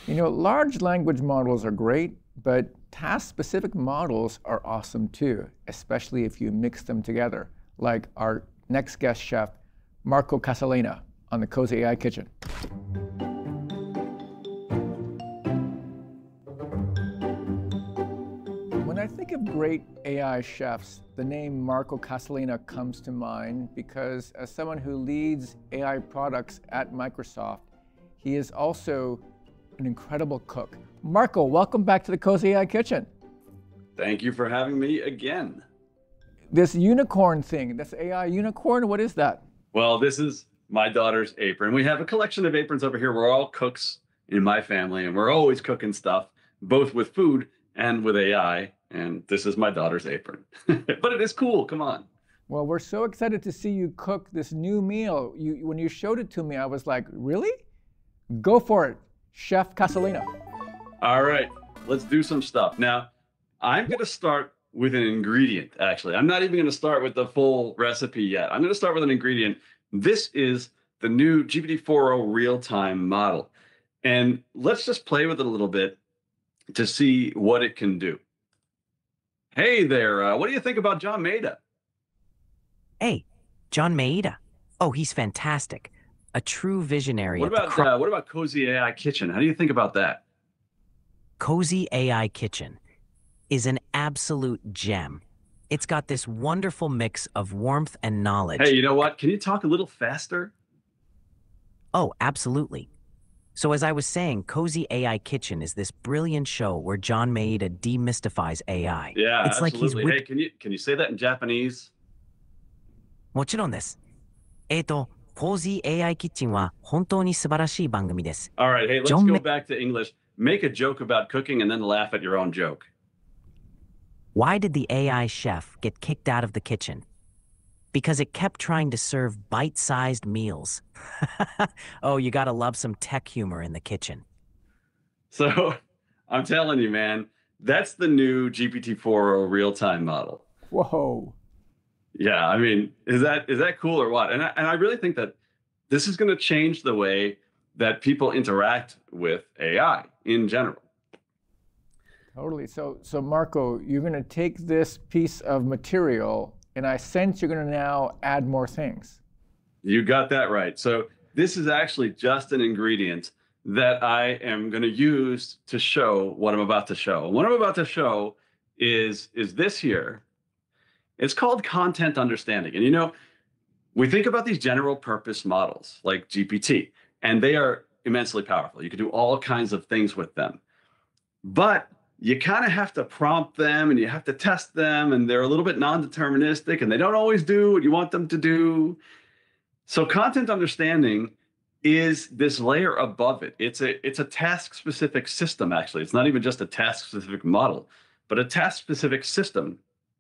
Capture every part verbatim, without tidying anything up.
You know, large language models are great, but task-specific models are awesome too, especially if you mix them together, like our next guest chef, Marco Casalaina, on the Cozy A I Kitchen. When I think of great A I chefs, the name Marco Casalaina comes to mind because as someone who leads A I products at Microsoft, he is also an incredible cook. Marco, welcome back to the Cozy A I Kitchen. Thank you for having me again. This unicorn thing, this A I unicorn, what is that? Well, this is my daughter's apron. We have a collection of aprons over here. We're all cooks in my family, and we're always cooking stuff, both with food and with A I. And this is my daughter's apron. But it is cool, come on. Well, we're so excited to see you cook this new meal. You, when you showed it to me, I was like, really? Go for it, Chef Casalaina. All right, let's do some stuff. Now, I'm gonna start with an ingredient, actually. I'm not even gonna start with the full recipe yet. I'm gonna start with an ingredient. This is the new G P T four o real-time model. And let's just play with it a little bit to see what it can do. Hey there, uh, what do you think about John Maeda? Hey, John Maeda. Oh, he's fantastic. A true visionary. What at the about cro- uh, what about Cozy A I Kitchen? How do you think about that? Cozy A I Kitchen is an absolute gem. It's got this wonderful mix of warmth and knowledge. Hey, you know what? Can you talk a little faster? Oh, absolutely. So as I was saying, Cozy A I Kitchen is this brilliant show where John Maeda demystifies A I. Yeah, it's absolutely. like he's Hey, whip- can you can you say that in Japanese? もちろんです。えーと、Cozy A I Kitchen は本当に素晴らしい番組です。 All right, hey, let's John go Ma- back to English. Make a joke about cooking and then laugh at your own joke. Why did the A I chef get kicked out of the kitchen? Because it kept trying to serve bite-sized meals. Oh, you gotta love some tech humor in the kitchen. So, I'm telling you, man, that's the new G P T four o real-time model. Whoa. Yeah, I mean, is that is that cool or what? And I, and I really think that this is going to change the way that people interact with A I in general. Totally. So, so Marco, you're going to take this piece of material, and I sense you're going to now add more things. You got that right. So this is actually just an ingredient that I am going to use to show what I'm about to show. And what I'm about to show is, is this here. It's called content understanding. And you know, we think about these general purpose models like G P T, and they are immensely powerful. You can do all kinds of things with them. But you kind of have to prompt them and you have to test them, and they're a little bit non-deterministic and they don't always do what you want them to do. So content understanding is this layer above it. It's a it's a task-specific system, actually. It's not even just a task-specific model, but a task-specific system.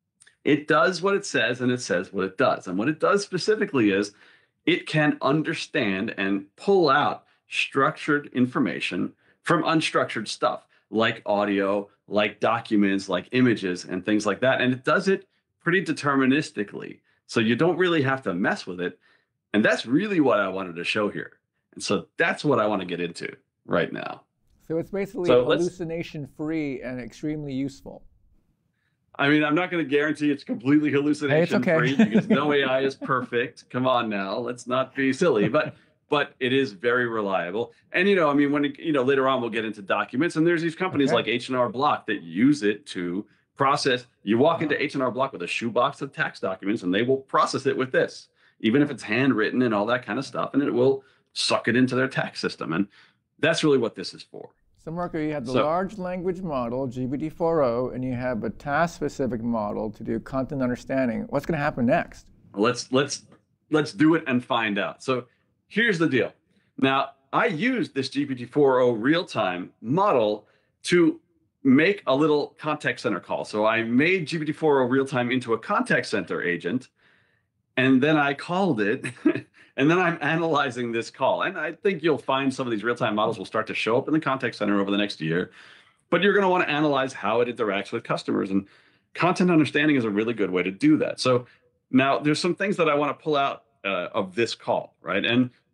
It does what it says and it says what it does. And what it does specifically is it can understand and pull out structured information from unstructured stuff, like audio, like documents, like images, and things like that. And it does it pretty deterministically. So you don't really have to mess with it. And that's really what I wanted to show here. And so that's what I want to get into right now. So it's basically So let's- hallucination-free and extremely useful. I mean, I'm not going to guarantee it's completely hallucination okay. free because no A I is perfect. Come on now, let's not be silly. But but it is very reliable. And you know, I mean, when it, you know later on we'll get into documents, and there's these companies Okay. like H and R Block that use it to process. You walk into H and R Block with a shoebox of tax documents, and they will process it with this, even if it's handwritten and all that kind of stuff, and it will suck it into their tax system. And that's really what this is for. So Marco, you have the So- large language model, G P T four o, and you have a task-specific model to do content understanding. What's going to happen next? Let's let's let's do it and find out. So here's the deal. Now, I used this G P T four o real-time model to make a little contact center call. So I made G P T four o real-time into a contact center agent, and then I called it, and then I'm analyzing this call. And I think you'll find some of these real-time models will start to show up in the contact center over the next year, but you're going to want to analyze how it interacts with customers. And content understanding is a really good way to do that. So now there's some things that I want to pull out uh, of this call, right? And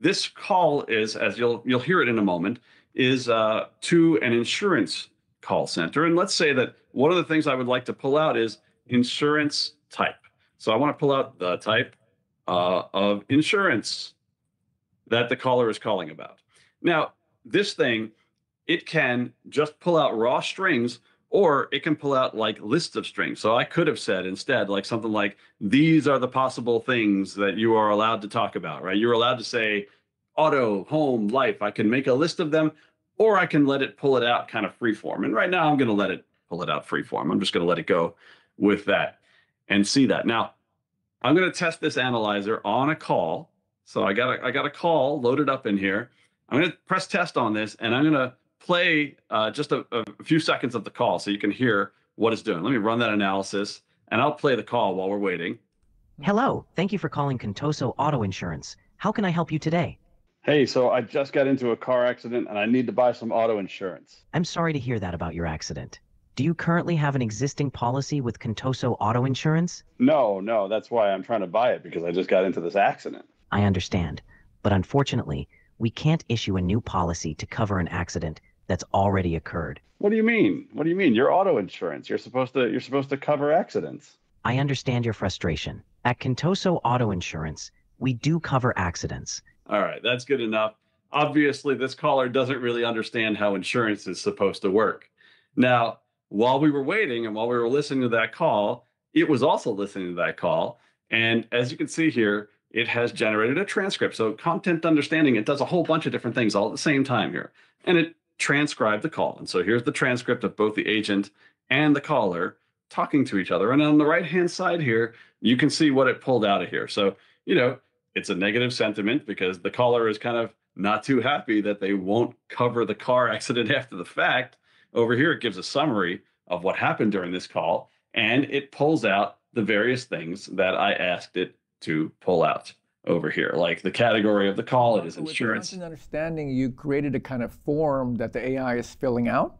this call is, as you'll you'll hear it in a moment, is uh, to an insurance call center. And let's say that one of the things I would like to pull out is insurance type. So I want to pull out the type uh, of insurance that the caller is calling about. Now, this thing, it can just pull out raw strings, or it can pull out like lists of strings. So I could have said instead, like something like, these are the possible things that you are allowed to talk about, right? You're allowed to say auto, home, life. I can make a list of them, or I can let it pull it out kind of free form. And right now I'm going to let it pull it out free form. I'm just going to let it go with that and see that. Now, I'm going to test this analyzer on a call. So I got a, I got a call loaded up in here. I'm going to press test on this, and I'm going to play uh, just a, a few seconds of the call so you can hear what it's doing. Let me run that analysis, and I'll play the call while we're waiting. Hello, thank you for calling Contoso Auto Insurance. How can I help you today? Hey, so I just got into a car accident, and I need to buy some auto insurance. I'm sorry to hear that about your accident. Do you currently have an existing policy with Contoso Auto Insurance? No, no, that's why I'm trying to buy it, because I just got into this accident. I understand, but unfortunately, we can't issue a new policy to cover an accident that's already occurred. What do you mean? What do you mean? You're auto insurance. You're supposed to you're supposed to cover accidents. I understand your frustration. At Contoso Auto Insurance, we do cover accidents. All right, that's good enough. Obviously, this caller doesn't really understand how insurance is supposed to work. Now, while we were waiting and while we were listening to that call, it was also listening to that call. And as you can see here, it has generated a transcript. So content understanding, it does a whole bunch of different things all at the same time here. And it transcribed the call. And so here's the transcript of both the agent and the caller talking to each other. And on the right-hand side here, you can see what it pulled out of here. So, you know, it's a negative sentiment because the caller is kind of not too happy that they won't cover the car accident after the fact. Over here, it gives a summary of what happened during this call, and it pulls out the various things that I asked it to pull out over here, like the category of the call, it is insurance. With content understanding, you created a kind of form that the A I is filling out?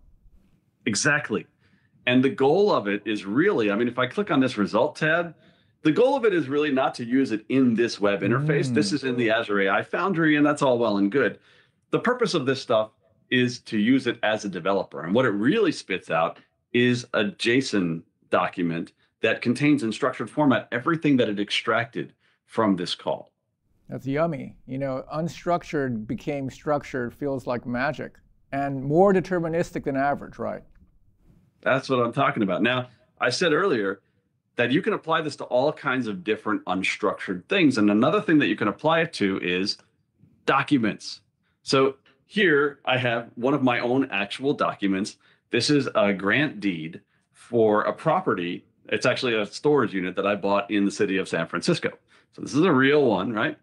Exactly. And the goal of it is really, I mean, if I click on this result tab, the goal of it is really not to use it in this web interface. Mm. This is in the Azure A I Foundry, and that's all well and good. The purpose of this stuff is to use it as a developer. And what it really spits out is a JSON document that contains in structured format everything that it extracted from this call. That's yummy. You know, unstructured became structured, feels like magic, and more deterministic than average, right? That's what I'm talking about. Now, I said earlier that you can apply this to all kinds of different unstructured things. And another thing that you can apply it to is documents. So here I have one of my own actual documents. This is a grant deed for a property. It's actually a storage unit that I bought in the city of San Francisco. So this is a real one, right?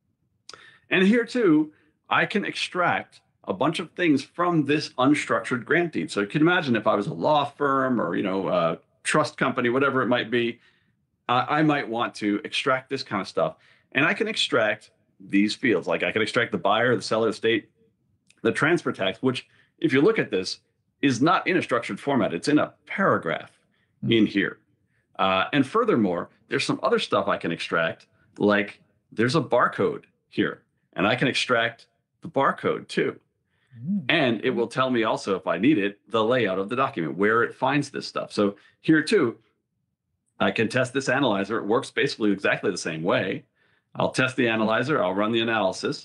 And here too, I can extract a bunch of things from this unstructured grant deed. So you can imagine if I was a law firm or, you know, a trust company, whatever it might be, uh, I might want to extract this kind of stuff. And I can extract these fields. Like I can extract the buyer, the seller, the state, the transfer tax, which if you look at this is not in a structured format. It's in a paragraph mm-hmm. in here. Uh, and furthermore, there's some other stuff I can extract, like there's a barcode here, and I can extract the barcode too. Mm. And it will tell me also, if I need it, the layout of the document, where it finds this stuff. So here too, I can test this analyzer. It works basically exactly the same way. I'll test the analyzer, I'll run the analysis,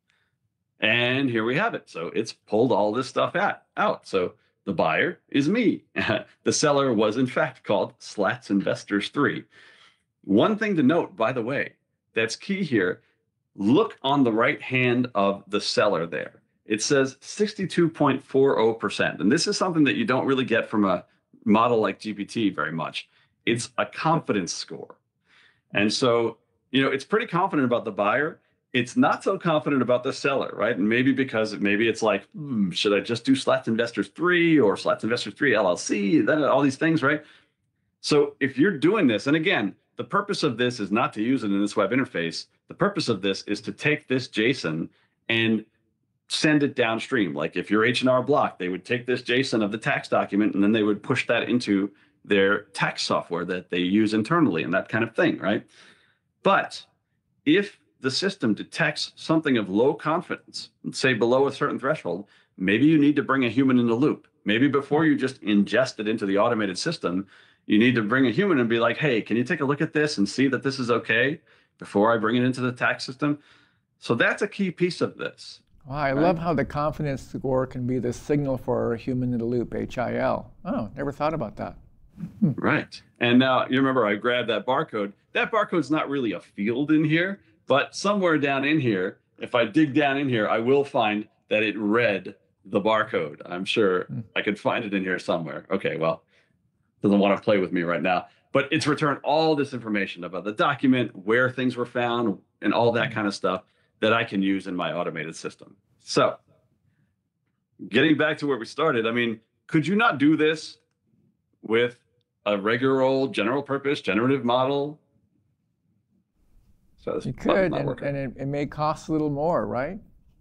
and here we have it. So it's pulled all this stuff out. out. So the buyer is me. The seller was in fact called Slats Investors three. One thing to note, by the way, that's key here, look on the right hand of the seller there. It says sixty-two point four zero percent. And this is something that you don't really get from a model like G P T very much. It's a confidence score. And so, you know, it's pretty confident about the buyer. It's not so confident about the seller, right? And maybe because maybe it's like, hmm, should I just do Slats Investors three or Slats Investors three L L C, then all these things, right? So if you're doing this, and again, the purpose of this is not to use it in this web interface. The purpose of this is to take this JSON and send it downstream. Like if you're H and R Block, they would take this JSON of the tax document and then they would push that into their tax software that they use internally and that kind of thing, right? But if the system detects something of low confidence, say below a certain threshold, maybe you need to bring a human in the loop. Maybe before you just ingest it into the automated system, you need to bring a human and be like, hey, can you take a look at this and see that this is okay before I bring it into the tax system? So that's a key piece of this. Wow, I right? love how the confidence score can be the signal for human in the loop, H I L. Oh, never thought about that. Hmm. Right. And now you remember I grabbed that barcode. That barcode's not really a field in here, but somewhere down in here, if I dig down in here, I will find that it read the barcode. I'm sure hmm. I could find it in here somewhere. Okay, well, doesn't want to play with me right now, but it's returned all this information about the document, where things were found, and all that kind of stuff that I can use in my automated system. So getting back to where we started, I mean, could you not do this with a regular old general purpose generative model? So you could, and, and it, it may cost a little more, right?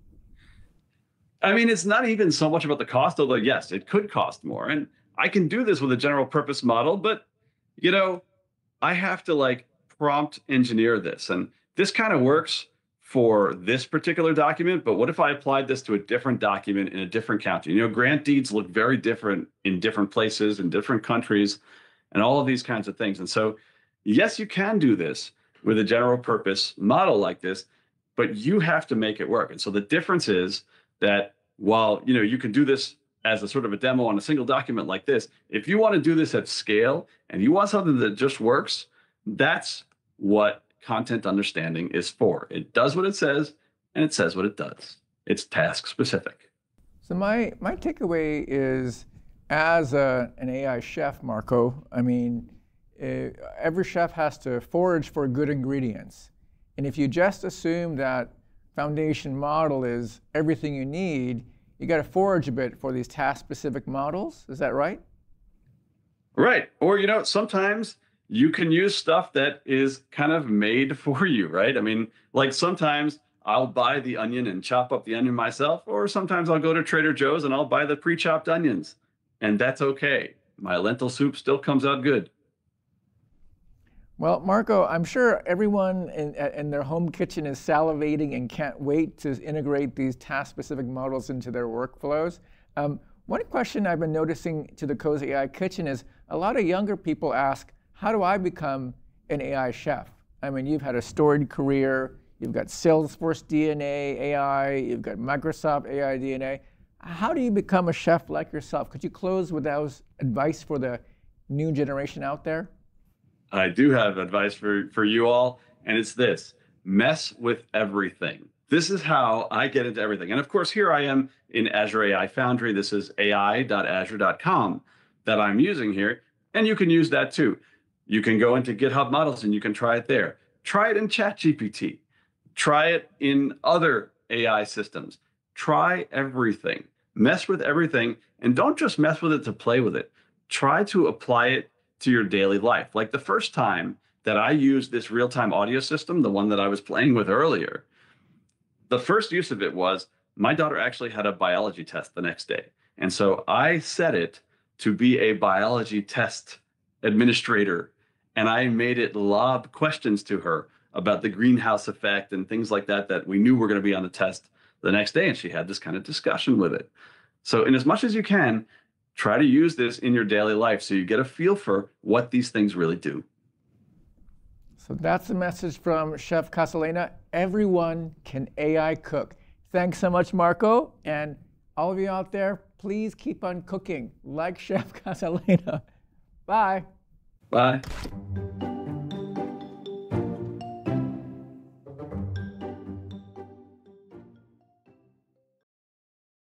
I mean, it's not even so much about the cost, although yes, it could cost more. And I can do this with a general purpose model, but you know, I have to like prompt engineer this. And this kind of works for this particular document, but what if I applied this to a different document in a different county? You know, grant deeds look very different in different places, in different countries, and all of these kinds of things. And so, yes, you can do this with a general purpose model like this, but you have to make it work. And so the difference is that while, you know, you can do this as a sort of a demo on a single document like this, if you want to do this at scale and you want something that just works, that's what content understanding is for. It does what it says, and it says what it does. It's task specific. So my, my takeaway is, as a, an A I chef, Marco, I mean, uh, every chef has to forage for good ingredients. And if you just assume that foundation model is everything you need, you got to forage a bit for these task-specific models. Is that right? Right. Or, you know, sometimes you can use stuff that is kind of made for you, right? I mean, like sometimes I'll buy the onion and chop up the onion myself, or sometimes I'll go to Trader Joe's and I'll buy the pre-chopped onions, and that's okay. My lentil soup still comes out good. Well, Marco, I'm sure everyone in, in their home kitchen is salivating and can't wait to integrate these task-specific models into their workflows. Um, one question I've been noticing to the Cozy A I Kitchen is a lot of younger people ask, how do I become an A I chef? I mean, you've had a storied career, you've got Salesforce D N A, A I, you've got Microsoft A I D N A. How do you become a chef like yourself? Could you close with those advice for the new generation out there? I do have advice for, for you all, and it's this: mess with everything. This is how I get into everything. And of course, here I am in Azure A I Foundry. This is A I dot azure dot com that I'm using here, and you can use that too. You can go into GitHub Models and you can try it there. Try it in ChatGPT. Try it in other A I systems. Try everything. Mess with everything, and don't just mess with it to play with it. Try to apply it to your daily life. Like the first time that I used this real-time audio system, the one that I was playing with earlier, the first use of it was my daughter actually had a biology test the next day. And so I set it to be a biology test administrator, and I made it lob questions to her about the greenhouse effect and things like that that we knew were going to be on the test the next day, and she had this kind of discussion with it. So in as much as you can, try to use this in your daily life so you get a feel for what these things really do. So that's the message from Chef Casalaina. Everyone can A I cook. Thanks so much, Marco. And all of you out there, please keep on cooking like Chef Casalaina. Bye. Bye.